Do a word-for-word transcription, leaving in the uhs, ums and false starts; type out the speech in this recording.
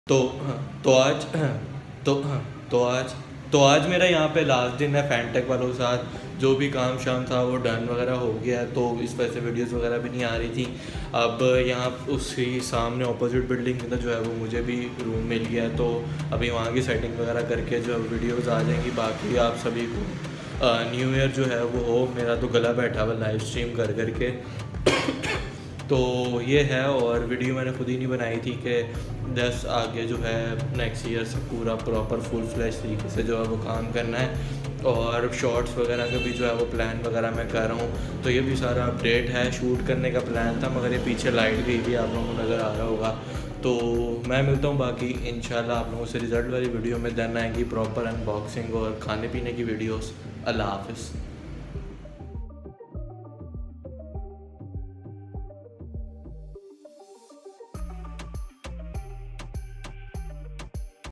तो हाँ, तो आज तो हाँ, तो आज तो आज मेरा यहाँ पे लास्ट दिन है फैनटेक वालों के साथ। जो भी काम शाम था वो डन वगैरह हो गया है, तो इस वजह से वीडियोस वगैरह भी नहीं आ रही थी। अब यहाँ उसी सामने ऑपोजिट बिल्डिंग के अंदर जो है वो मुझे भी रूम मिल गया है, तो अभी वहाँ की सेटिंग वगैरह करके जो है वीडियोज़ आ जाएंगी। बाकी आप सभी को न्यू ईयर जो है वो हो। मेरा तो गला बैठा हुआ लाइव स्ट्रीम कर करके तो ये है। और वीडियो मैंने खुद ही नहीं बनाई थी कि दस आगे जो है नेक्स्ट ईयर से पूरा प्रॉपर फुल फ्लैश तरीके से जो है वो काम करना है। और शॉर्ट्स वगैरह का भी जो है वो प्लान वगैरह मैं कर रहा हूँ, तो ये भी सारा अपडेट है। शूट करने का प्लान था मगर ये पीछे लाइट गई भी आप लोगों को नज़र आ रहा होगा। तो मैं मिलता हूँ बाकी इंशाल्लाह आप लोगों से रिज़ल्ट वाली वीडियो में। देन आएंगी प्रॉपर अनबॉक्सिंग और खाने पीने की वीडियोस। अल्लाह हाफ़िज़।